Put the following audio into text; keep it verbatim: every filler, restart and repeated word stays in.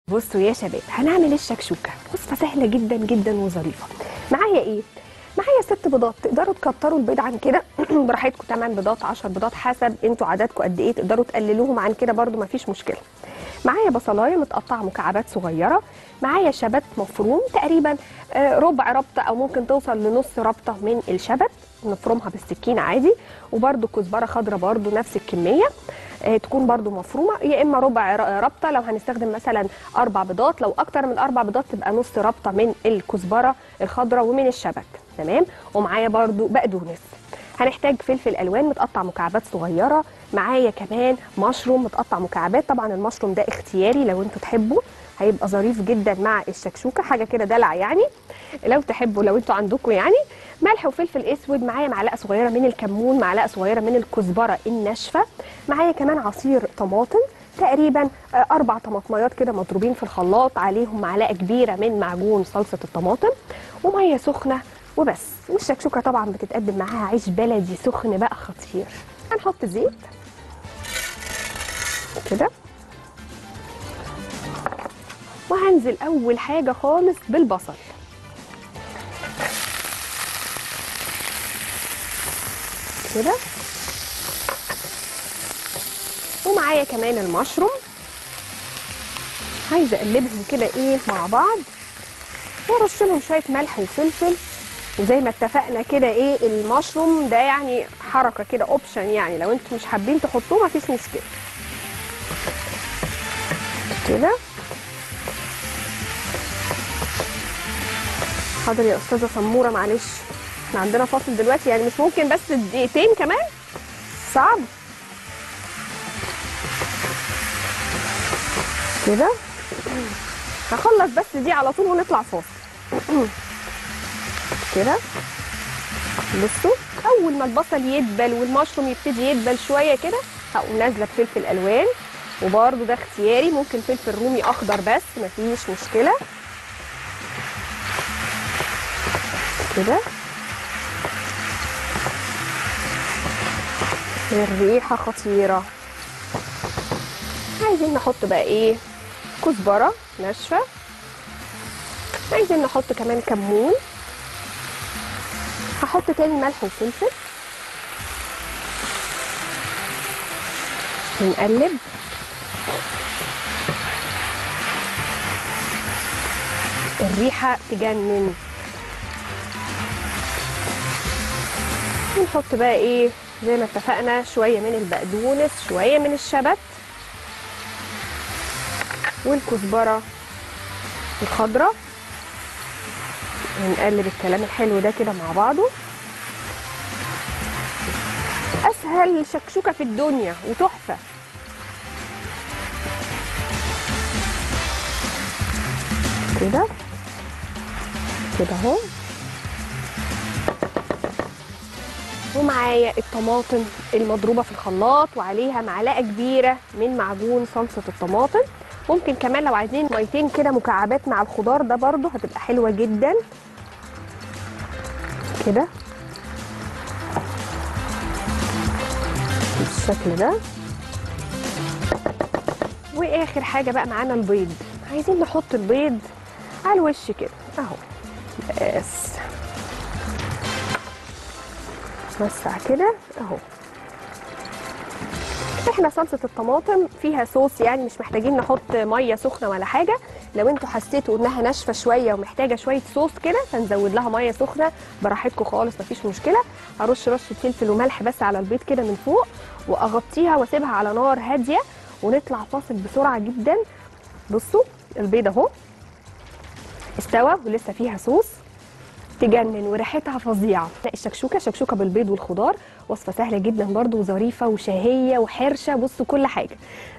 بصوا يا شباب، هنعمل الشكشوكه. وصفه سهله جدا جدا وظريفه. معايا ايه؟ معايا ست بيضات. تقدروا تكتروا البيض عن كده براحتكم، تمن بيضات عشر بيضات حسب انتوا عددكم قد ايه، تقدروا تقللوهم عن كده برده مفيش مشكله. معايا بصلايه متقطعه مكعبات صغيره. معايا شبت مفروم تقريبا ربع ربطه او ممكن توصل لنص ربطه من الشبت، نفرمها بالسكين عادي. وبرده كزبره خضراء برده نفس الكميه، تكون برده مفرومه، يا اما ربع ربطه لو هنستخدم مثلا اربع بيضات، لو اكتر من اربع بيضات تبقى نص ربطه من الكزبره الخضراء ومن الشبت. تمام. ومعايا برده بقدونس. هنحتاج فلفل الوان متقطع مكعبات صغيره. معايا كمان مشروم متقطع مكعبات، طبعا المشروم ده اختياري لو انتوا تحبوا، هيبقى ظريف جدا مع الشكشوكه، حاجه كده دلع يعني لو تحبوا، لو انتوا عندكم يعني. ملح وفلفل اسود. معايا معلقه صغيره من الكمون، معلقه صغيره من الكزبره الناشفه. معايا كمان عصير طماطم تقريبا اربع طماطميات كده مضروبين في الخلاط، عليهم معلقه كبيره من معجون صلصه الطماطم، وميه سخنه وبس. والشكشوكه طبعا بتتقدم معاها عيش بلدي سخن بقى خطير. هنحط زيت كده، وهنزل اول حاجه خالص بالبصل كده، ومعايا كمان المشروم. عايزه اقلبهم كده ايه مع بعض، وارش لهم شويه ملح وفلفل. وزي ما اتفقنا كده ايه، المشروم ده يعني حركه كده اوبشن، يعني لو انتوا مش حابين تحطوه مفيش مشكله كده. حاضر يا استاذه سموره، معلش احنا عندنا فاصل دلوقتي، يعني مش ممكن بس دقيقتين كمان؟ صعب كده. هخلص بس دي على طول ونطلع فاصل كده. بصوا، اول ما البصل يدبل والمشروم يبتدي يدبل شويه كده، هقوم نازله بفلفل الوان، وبرده ده اختياري، ممكن فلفل رومي اخضر بس مفيش مشكله كده. الريحه خطيره. عايزين نحط بقى ايه؟ كزبره ناشفه. عايزين نحط كمان كمون. هحط تاني ملح وفلفل، ونقلب. الريحه تجنن. ونحط بقى ايه زي ما اتفقنا، شويه من البقدونس، شويه من الشبت، والكزبره الخضراء، ونقلب الكلام الحلو ده كده مع بعضه. اسهل شكشوكه في الدنيا وتحفه كده كده اهو. ومعايا الطماطم المضروبه في الخلاط، وعليها معلقه كبيره من معجون صلصه الطماطم. ممكن كمان لو عايزين ميتين كده مكعبات مع الخضار ده برده هتبقى حلوه جدا كده بالشكل ده. واخر حاجه بقى معانا البيض. عايزين نحط البيض على الوش كده اهو، بس نوسع كده اهو. احنا صلصه الطماطم فيها صوص، يعني مش محتاجين نحط ميه سخنه ولا حاجه. لو انتوا حسيتوا انها ناشفه شويه ومحتاجه شويه صوص كده، فنزود لها ميه سخنه براحتكم خالص مفيش مشكله. هرش رشه فلفل وملح بس على البيض كده من فوق، واغطيها واسيبها على نار هاديه، ونطلع فاصل بسرعه جدا. بصوا البيض اهو استوى ولسه فيها صوص تجنن وريحتها فظيعه. الشكشوكه شكشوكه بالبيض والخضار، وصفه سهله جدا برده وظريفه وشهيه وحرشه. بصوا كل حاجه.